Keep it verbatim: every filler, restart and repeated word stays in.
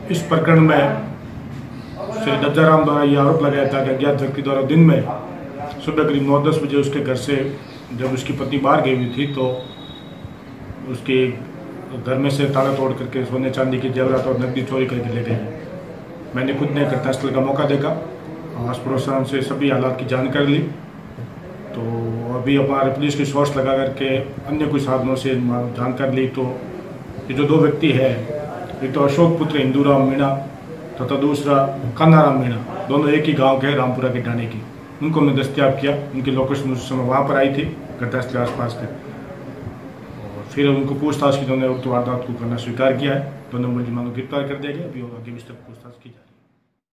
इस प्रकरण में श्री दज्जाराम द्वारा यह आरोप लगाया था कि अज्ञात व्यक्ति द्वारा दिन में सुबह करीब नौ दस बजे उसके घर से जब उसकी पत्नी बाहर गई हुई थी तो उसके घर में से ताला तोड़ करके सोने चांदी की जेवरात और नकदी चोरी करके ले गए। मैंने खुद ने घटनास्थल का मौका देखा, आस पड़ोसन से सभी हालात की जानकारी ली। तो अभी हमारे पुलिस की सोर्स लगा करके अन्य कुछ साधनों से जानकारी ली। तो ये जो दो व्यक्ति है, एक तो अशोक पुत्र हिंदूराम मीणा तथा दूसरा कान्हाराम मीणा, दोनों एक ही गांव के रामपुरा के ढाणे की, उनको हमने दस्तयाब किया। उनकी लोकेशन उस समय वहाँ पर आई थी घटनास्थल के आसपास के। और फिर उनको पूछताछ की, उन्होंने उक्त वारदात को करना स्वीकार किया है। दोनों मुलजिमान को गिरफ्तार कर दिया गया। अभी आगे विस्तृत पूछताछ की जा रही है।